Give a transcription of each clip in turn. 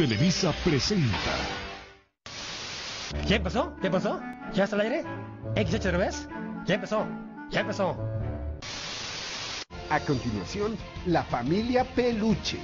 Televisa presenta. ¿Ya empezó? ¿Ya empezó? ¿Ya está al aire? ¿XH al revés? ¿Ya empezó? ¿Ya empezó? A continuación, la familia Peluche.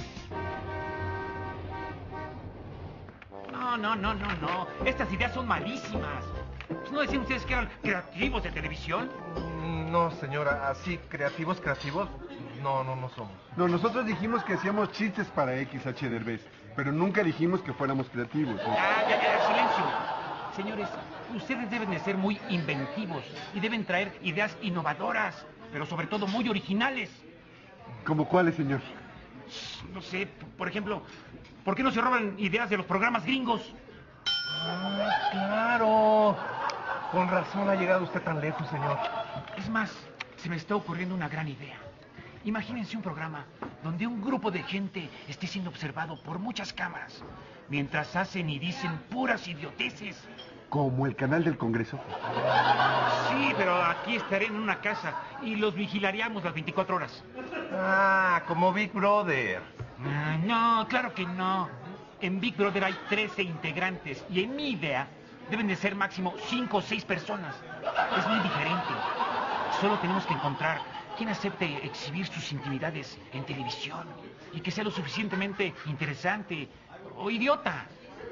No. Estas ideas son malísimas. ¿No decían ustedes que eran creativos de televisión? No, señora, así, creativos, no somos. No, nosotros dijimos que hacíamos chistes para XH Derbez, pero nunca dijimos que fuéramos creativos. ¿No? Ya, silencio. Señores, ustedes deben de ser muy inventivos y deben traer ideas innovadoras, pero sobre todo muy originales. ¿Cómo cuáles, señor? No sé, por ejemplo, ¿por qué no se roban ideas de los programas gringos? Ah, claro. Con razón ha llegado usted tan lejos, señor. Es más, se me está ocurriendo una gran idea. Imagínense un programa donde un grupo de gente esté siendo observado por muchas cámaras, mientras hacen y dicen puras idioteces. ¿Como el canal del Congreso? Sí, pero aquí estaré en una casa y los vigilaríamos las 24 horas. Ah, como Big Brother. No, claro que no. En Big Brother hay 13 integrantes y en mi idea deben de ser máximo 5 o 6 personas. Es muy diferente. Solo tenemos que encontrar quien acepte exhibir sus intimidades en televisión y que sea lo suficientemente interesante o idiota.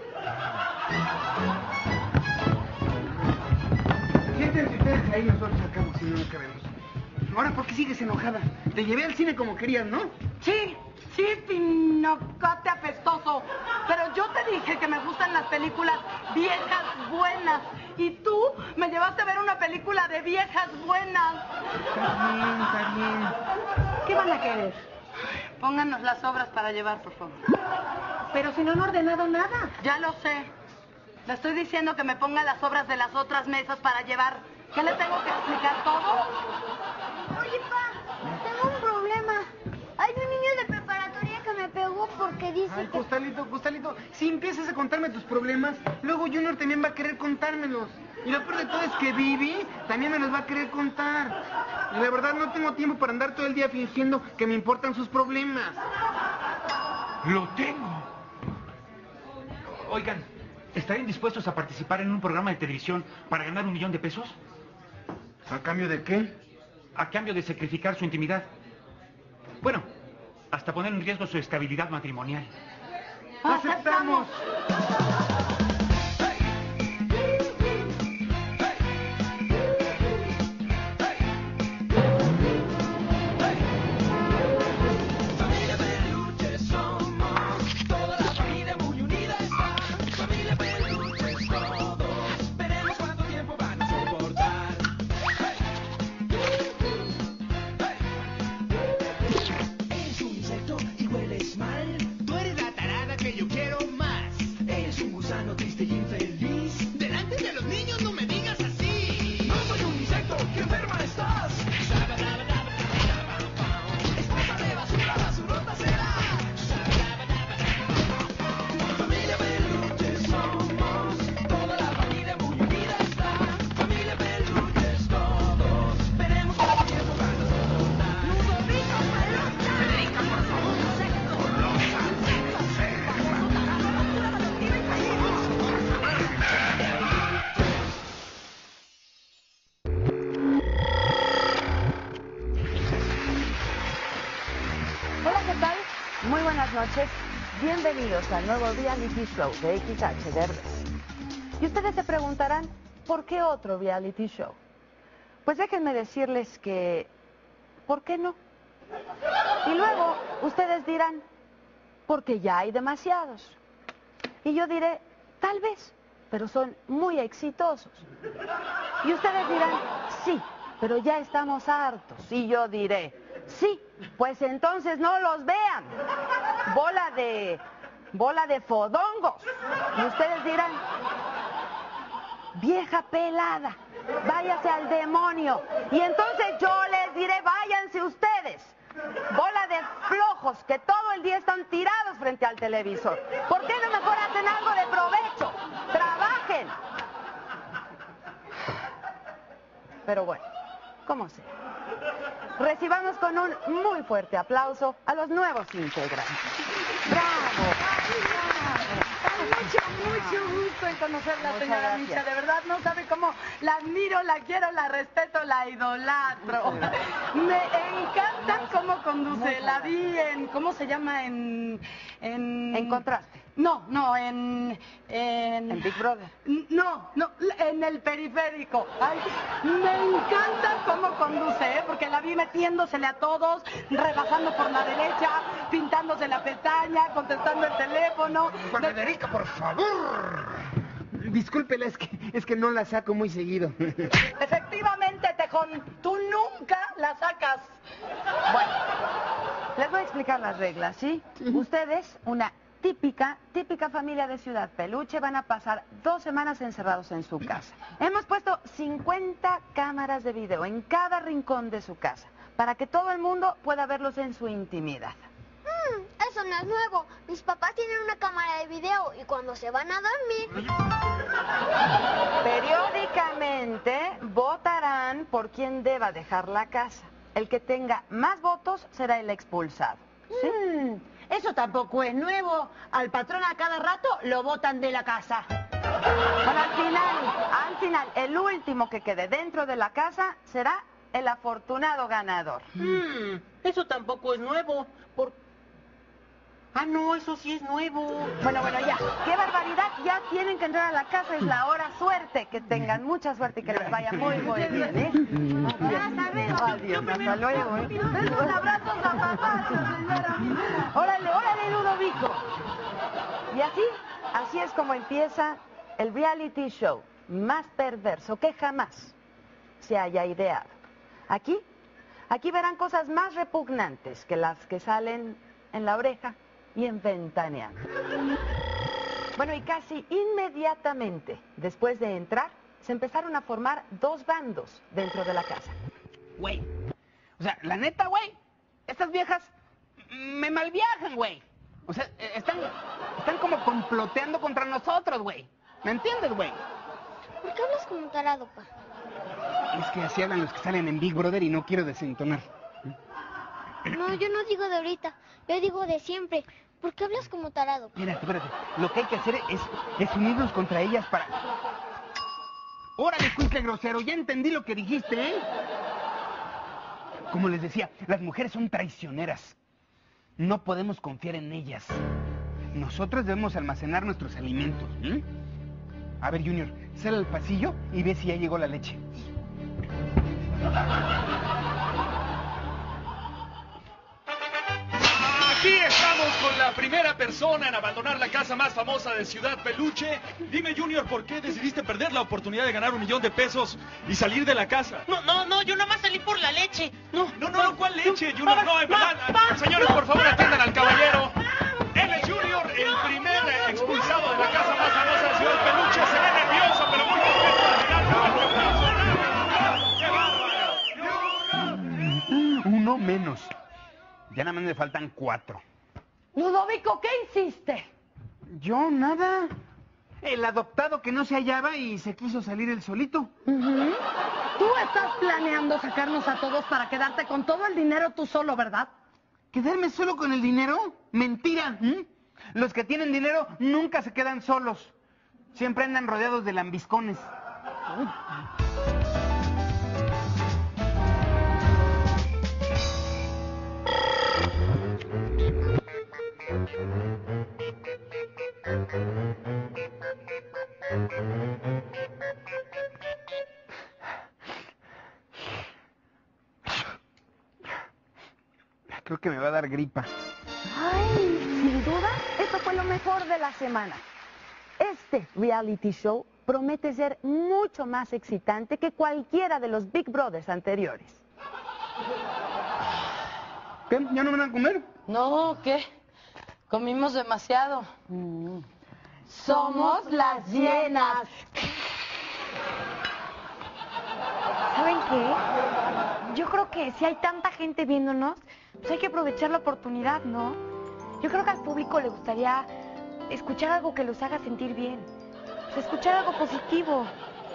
Siéntense ustedes ahí, nosotros sacamos si no cabemos. Ahora, ¿por qué sigues enojada? Te llevé al cine como querías, ¿no? Sí, pinocate apestoso. Pero yo te dije que me gustan las películas viejas buenas. Y tú me llevaste a ver una película de viejas buenas. Está bien. ¿Qué van a querer? Pónganos las obras para llevar, por favor. Pero si no han ordenado nada. Ya lo sé. Le estoy diciendo que me ponga las obras de las otras mesas para llevar. ¿Qué le tengo que explicar todo? Oye, pa, tengo un problema. Hay un niño de preparatoria que me pegó porque dice Ay, que... Costalito, si empiezas a contarme tus problemas, luego Junior también va a querer contármelos. Y lo peor de todo es que Vivi también me los va a querer contar. Y la verdad no tengo tiempo para andar todo el día fingiendo que me importan sus problemas. ¡Lo tengo! Oigan, ¿estarían dispuestos a participar en un programa de televisión para ganar $1 millón de pesos? ¿A cambio de qué? A cambio de sacrificar su intimidad. Bueno, hasta poner en riesgo su estabilidad matrimonial. ¡Aceptamos! Muy buenas noches, bienvenidos al nuevo reality show de XH Derbez. Y ustedes se preguntarán, ¿por qué otro reality show? Pues déjenme decirles que, ¿por qué no? Y luego ustedes dirán, porque ya hay demasiados. Y yo diré, tal vez, pero son muy exitosos. Y ustedes dirán, sí, pero ya estamos hartos. Y yo diré, sí, pues entonces no los vean. Bola de fodongos. Y ustedes dirán, vieja pelada, váyase al demonio. Y entonces yo les diré, váyanse ustedes. Bola de flojos que todo el día están tirados frente al televisor. ¿Por qué no mejor hacen algo de provecho? Trabajen. Pero bueno, como sea. Recibamos con un muy fuerte aplauso a los nuevos integrantes. ¡Bravo! ¡Bravo! conocerla, Muchas señora gracias. Micha. De verdad, no sabe cómo la admiro, la quiero, la respeto, la idolatro. Me encanta cómo conduce. Muchas La vi en, ¿cómo se llama? En Contraste. No, en Big Brother. No, en el periférico. Ay, me encanta cómo conduce, porque la vi metiéndosele a todos, rebasando por la derecha, pintándose la pestaña, contestando el teléfono. Juan Federico, por favor. Discúlpela, es que no la saco muy seguido. Efectivamente, Tejón, tú nunca la sacas. Bueno, les voy a explicar las reglas, ¿sí? Ustedes, una típica familia de Ciudad Peluche, van a pasar 2 semanas encerrados en su casa. Hemos puesto 50 cámaras de video en cada rincón de su casa, para que todo el mundo pueda verlos en su intimidad. Eso no es nuevo. Mis papás tienen una cámara de video y cuando se van a dormir... Periódicamente votarán por quien deba dejar la casa. El que tenga más votos será el expulsado. ¿Sí? Eso tampoco es nuevo. Al patrón a cada rato lo botan de la casa. Bueno, al final, el último que quede dentro de la casa será el afortunado ganador. Eso tampoco es nuevo. Ah, no, eso sí es nuevo. Bueno, ya. ¡Qué barbaridad! Ya tienen que entrar a la casa. Es la hora suerte. Que tengan mucha suerte y que les vaya muy bien, ¿eh? Hasta luego. Adiós, hasta luego, ¿eh? Un abrazo a papá, señora. ¡Órale, Ludovico! Y así es como empieza el reality show más perverso que jamás se haya ideado. Aquí verán cosas más repugnantes que las que salen en La Oreja y en Ventaneando. Bueno, y casi inmediatamente después de entrar, se empezaron a formar 2 bandos dentro de la casa. Güey, o sea, la neta, güey, estas viejas me malviajan, güey. O sea, están como comploteando contra nosotros, güey. ¿Me entiendes, güey? ¿Por qué hablas como tarado, pa? Es que así hablan los que salen en Big Brother y no quiero desentonar. No, yo no digo de ahorita. Yo digo de siempre. ¿Por qué hablas como tarado, pa? Espérate. Lo que hay que hacer es unirnos contra ellas para... ¡Órale, cuicle grosero! Ya entendí lo que dijiste, ¿eh? Como les decía, las mujeres son traicioneras. No podemos confiar en ellas. Nosotros debemos almacenar nuestros alimentos. A ver, Junior, sal al pasillo y ve si ya llegó la leche. Aquí estamos con la primera persona en abandonar la casa más famosa de Ciudad Peluche. Dime, Junior, ¿por qué decidiste perder la oportunidad de ganar $1 millón y salir de la casa? No, yo nada más salí por la leche. No, ¿cuál leche, Junior? No, en verdad. Señores, por favor, atiendan al caballero. Él es Junior, el primer expulsado de la casa más famosa de Ciudad Peluche. Se ve nervioso, pero muy contento. ¡Qué bárbaro! Uno menos. Ya nada más me faltan 4. Ludovico, ¿qué hiciste? Yo, nada. El adoptado que no se hallaba y se quiso salir él solito. Tú estás planeando sacarnos a todos para quedarte con todo el dinero tú solo, ¿verdad? ¿Quedarme solo con el dinero? Mentira. Los que tienen dinero nunca se quedan solos. Siempre andan rodeados de lambiscones. Creo que me va a dar gripa. Ay, sin duda, esto fue lo mejor de la semana. Este reality show promete ser mucho más excitante que cualquiera de los Big Brothers anteriores. ¿Qué? ¿Ya no me van a comer? No, ¿qué? Comimos demasiado. Somos las llenas. ¿Saben qué? Yo creo que si hay tanta gente viéndonos, pues hay que aprovechar la oportunidad, ¿no? Yo creo que al público le gustaría escuchar algo que los haga sentir bien. Pues escuchar algo positivo.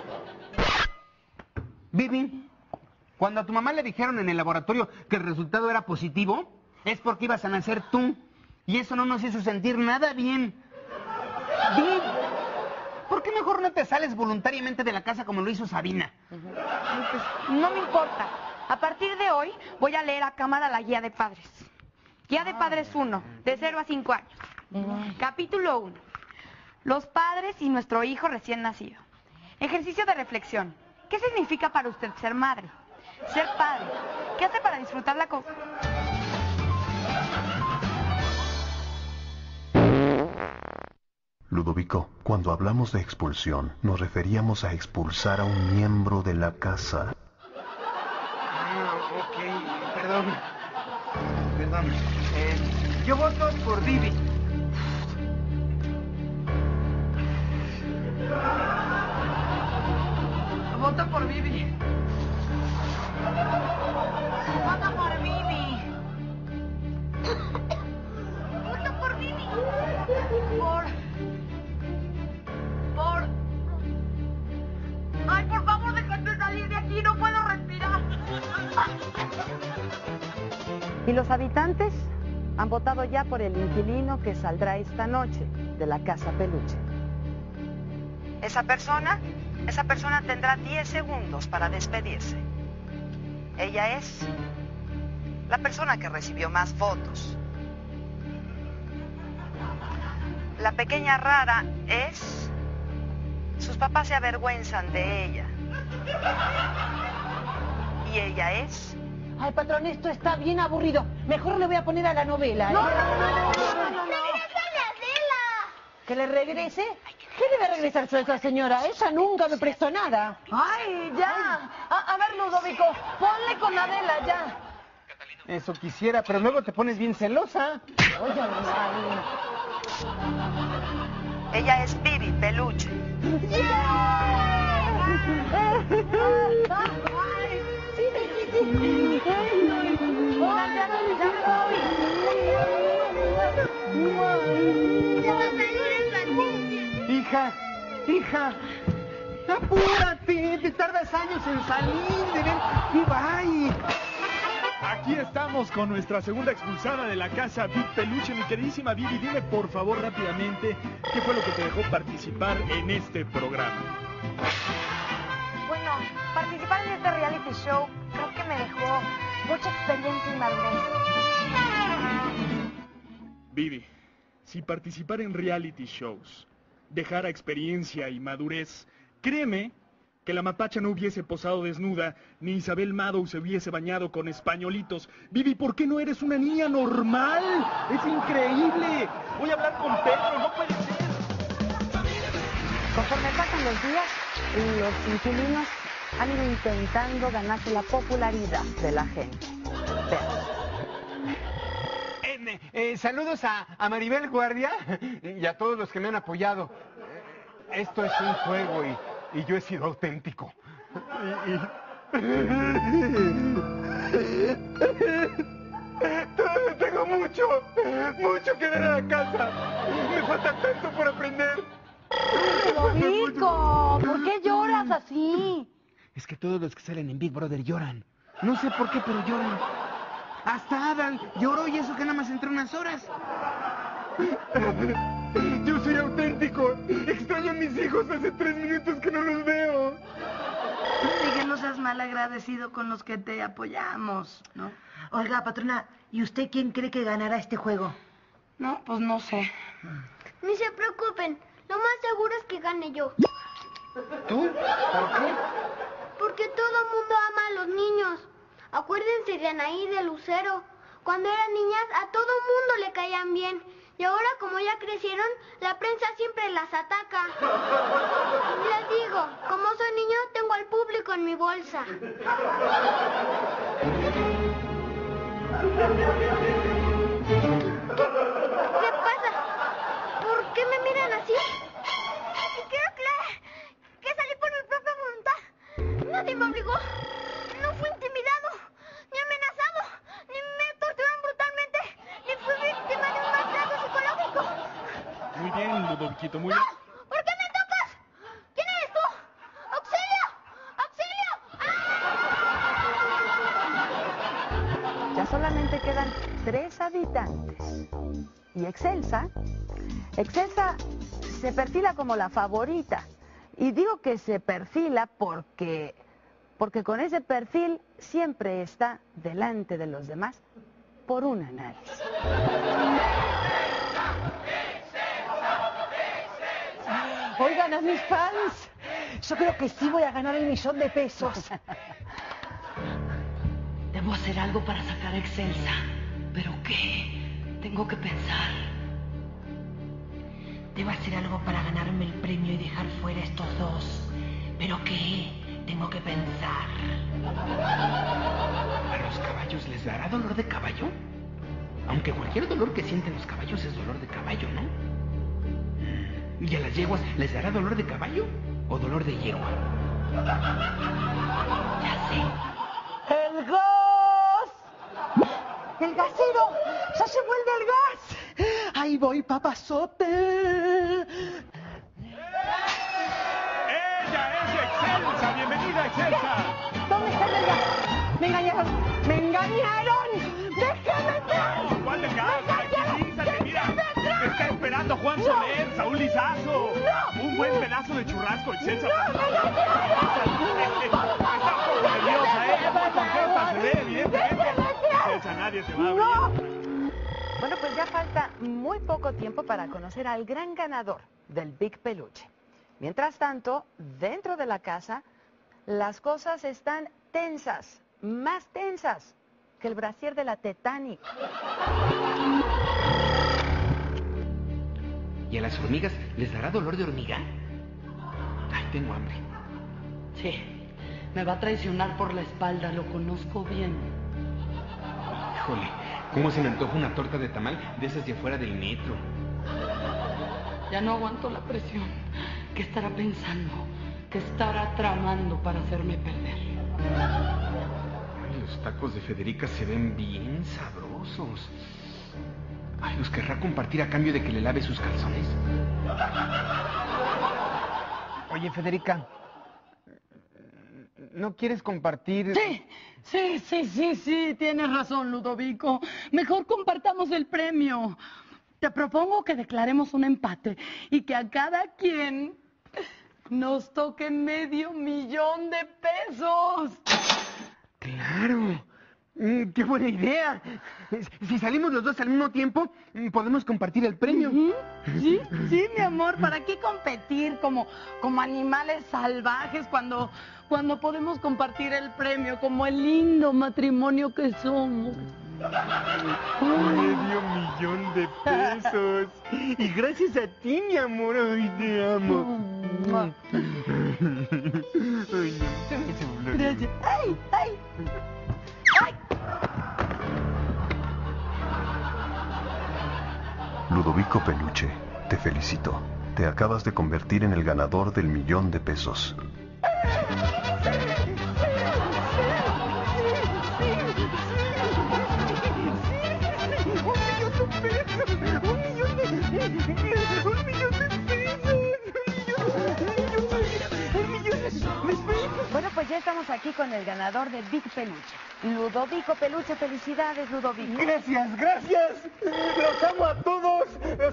Vivi, cuando a tu mamá le dijeron en el laboratorio que el resultado era positivo, es porque ibas a nacer tú. Y eso no nos hizo sentir nada bien. Vivi, ¿por qué mejor no te sales voluntariamente de la casa como lo hizo Sabina? Ay, pues, no me importa. A partir de hoy voy a leer a cámara la guía de padres. Guía de padres 1, de 0 a 5 años. Capítulo 1. Los padres y nuestro hijo recién nacido. Ejercicio de reflexión. ¿Qué significa para usted ser madre? Ser padre. ¿Qué hace para disfrutar la Ludovico, cuando hablamos de expulsión, nos referíamos a expulsar a un miembro de la casa. Ok, perdón. Yo voto por Vivi. Voto por Vivi. Voto por Vivi. Voto por Vivi. Ay, por favor, déjate salir de aquí, no puedo respirar. Y los habitantes han votado ya por el inquilino que saldrá esta noche de la Casa Peluche. Esa persona tendrá 10 segundos para despedirse. Ella es la persona que recibió más votos. La pequeña rara es... Sus papás se avergüenzan de ella. Y ella es... Ay, patrón, esto está bien aburrido. Mejor le voy a poner a la novela. ¡No! ¡Regrésale a Adela! ¿Que le regrese? ¿Qué le va a regresar yo a esa señora? Ella nunca me prestó nada. Ay, ya. A ver, Ludovico, ponle con Adela, ya. Eso quisiera, pero luego te pones bien celosa. Oye, Ella es Vivi Peluche. Hija, apúrate, te tardas años en salir, de ver, y bye. Aquí estamos con nuestra segunda expulsada de la casa, Vivi Peluche. Mi queridísima Vivi, dime por favor rápidamente qué fue lo que te dejó participar en este programa. Bueno, participar en este reality show creo que me dejó mucha experiencia y madurez. Vivi, si participar en reality shows dejara experiencia y madurez, créeme que la mapacha no hubiese posado desnuda, ni Isabel Mado se hubiese bañado con españolitos. Vivi, ¿por qué no eres una niña normal? ¡Es increíble! Voy a hablar con Pedro, no puede ser. Conforme pasan los días, los inquilinos han ido intentando ganarse la popularidad de la gente. Saludos a Maribel Guardia y a todos los que me han apoyado. Esto es un juego y yo he sido auténtico. Tengo mucho que dar a la casa. Me falta tanto por aprender. Ludovico, ¿por qué lloras así? Es que todos los que salen en Big Brother lloran. No sé por qué, pero lloran. Hasta Adal lloró y eso que nada más entró unas horas. Yo soy auténtico. Extraño a mis hijos, hace 3 minutos que no los veo. Y que no seas mal agradecido con los que te apoyamos, ¿no? Oiga, patrona, ¿y usted quién cree que ganará este juego? No, pues no sé. Ni se preocupen, lo más seguro es que gane yo. ¿Tú? ¿Por qué? Porque todo mundo ama a los niños. Acuérdense de Anaí, de Lucero. Cuando eran niñas, a todo mundo le caían bien. Y ahora, como ya crecieron, la prensa siempre las ataca. Les digo, como soy niño, tengo al público en mi bolsa. ¿Qué pasa? ¿Por qué me miran así? Quiero que salí por mi propia voluntad. Nadie me obligó. No fui intimidado, ni amenazado, ni me torturaron brutalmente, ni fui víctima de un maltrato psicológico. Muy bien, Ludoviquito, muy bien. ¿Por qué me tocas? ¿Quién eres tú? ¡Auxilio! ¡Auxilio! Ya solamente quedan 3 habitantes. Y Excelsa se perfila como la favorita. Y digo que se perfila porque con ese perfil siempre está delante de los demás por un análisis. Oigan, a mis fans, yo creo que sí voy a ganar el $1,000,000. Debo hacer algo para sacar a Excelsa. ¿Pero qué? Tengo que pensar. Debo hacer algo para ganarme el premio y dejar fuera a estos dos. ¿Pero qué? Tengo que pensar. ¿A los caballos les dará dolor de caballo? Aunque cualquier dolor que sienten los caballos es dolor de caballo, ¿no? ¿Y a las yeguas les dará dolor de caballo o dolor de yegua? Ya sé. ¡El gas! ¡El gasero! ¡Ya se vuelve el gas! ¡Ahí voy, papazote! ¡Ella es Excelsa! ¡Bienvenida, Excelsa! ¿Dónde está el gas? ¡Me engañaron! ¡Me engañaron! ¡Déjame entrar! ¿Cuál del gas? Tranquilízate, mira. Te está esperando Juan Soler, Saúl Lizazo. ¡No! Un buen pedazo de churrasco, Excelsa. ¡No, me engañaron! Estás un poco nerviosa, ¿eh? Muy contenta, se ve, evidentemente. Excelsa, nadie te va a abrir. Bueno, pues ya falta muy poco tiempo para conocer al gran ganador del Big Peluche. Mientras tanto, dentro de la casa, las cosas están tensas, más tensas que el brasier de la Titanic. ¿Y a las hormigas les dará dolor de hormiga? Ay, tengo hambre. Sí, me va a traicionar por la espalda, lo conozco bien. Híjole, ¿cómo se me antoja una torta de tamal de esas de afuera del metro? Ya no aguanto la presión. ¿Qué estará pensando? ¿Qué estará tramando para hacerme perder? Ay, los tacos de Federica se ven bien sabrosos. Ay, ¿los querrá compartir a cambio de que le lave sus calzones? Oye, Federica, ¿no quieres compartir? Sí, tienes razón, Ludovico. Mejor compartamos el premio. Te propongo que declaremos un empate y que a cada quien nos toque $500,000. ¡Claro! ¡Qué buena idea! Si salimos los dos al mismo tiempo, podemos compartir el premio. Sí, mi amor, ¿para qué competir como animales salvajes cuando podemos compartir el premio como el lindo matrimonio que somos? $500,000. Y gracias a ti, mi amor, hoy te amo. Ay, no. Gracias. ¡Ay! Ludovico Peluche, te felicito. Te acabas de convertir en el ganador del $1,000,000. Bueno, pues ya estamos aquí con el ganador de Big Peluche, Ludovico Peluche. Felicidades, Ludovico. Gracias. Los amo a todos.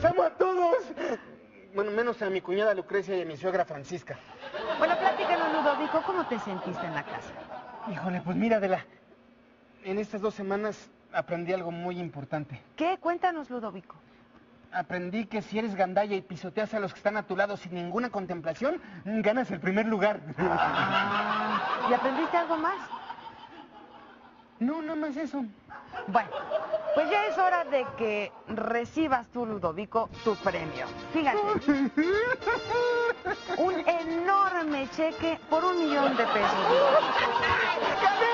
Bueno, menos a mi cuñada Lucrecia y a mi suegra Francisca. Bueno, platícanos, Ludovico, ¿cómo te sentiste en la casa? Híjole, pues mira, Adela, en estas 2 semanas aprendí algo muy importante. ¿Qué? Cuéntanos, Ludovico. Aprendí que si eres gandalla y pisoteas a los que están a tu lado sin ninguna contemplación, ganas el primer lugar. ¿Y aprendiste algo más? No, nada más eso. Bueno, pues ya es hora de que recibas tú, Ludovico, tu premio. Fíjate, un enorme cheque por $1,000,000. ¡Gané!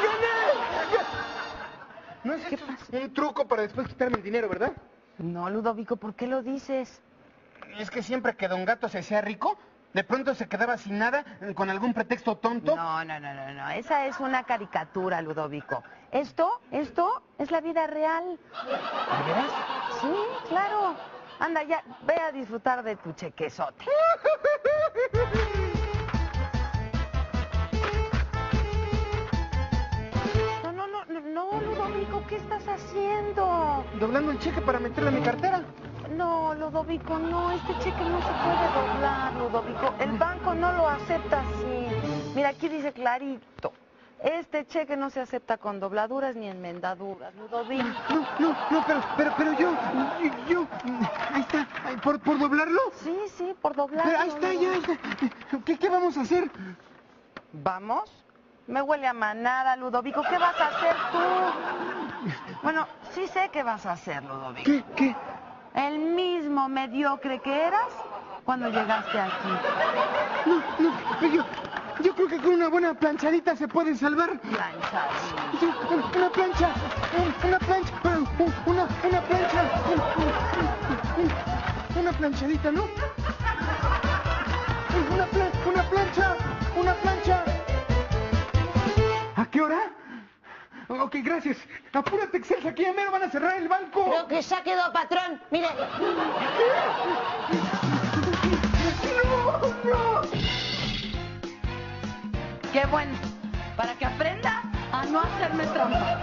No es ¿Qué esto pasa? un truco para después quitarme el dinero, ¿verdad? No, Ludovico, ¿por qué lo dices? Es que siempre que Don Gato se hacía rico, de pronto se quedaba sin nada, con algún pretexto tonto. No. Esa es una caricatura, Ludovico. Esto es la vida real. ¿De veras? Sí, claro. Anda, ya, ve a disfrutar de tu chequezote. No, Ludovico, ¿qué estás haciendo? Doblando el cheque para meterlo en mi cartera. No, Ludovico, no, este cheque no se puede doblar, Ludovico. El banco no lo acepta así. Mira, aquí dice clarito. Este cheque no se acepta con dobladuras ni enmendaduras, Ludovico. No, pero yo, ahí está, ¿por doblarlo? Sí, por doblarlo. Pero ahí está, ya, ¿qué vamos a hacer? ¿Vamos? Me huele a manada, Ludovico. ¿Qué vas a hacer tú? Bueno, sí sé qué vas a hacer, Ludovico. ¿Qué? El mismo mediocre que eras cuando llegaste aquí. No, yo creo que con una buena planchadita se puede salvar. Planchadita. Sí, una plancha, una planchadita, ¿no? Una plancha. ¿A qué hora? Ok, gracias. Apúrate, Excelsa, que ya mero van a cerrar el banco. Creo que ya quedó, patrón. Mire. ¡No! Qué bueno, para que aprenda a no hacerme trampa.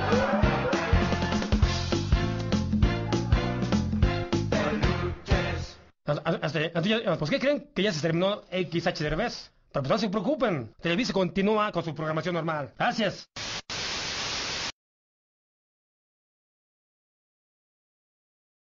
Pues, ¿qué creen? Que ya se terminó XH Derbez. Pero pues no se preocupen, Televisa continúa con su programación normal. Gracias.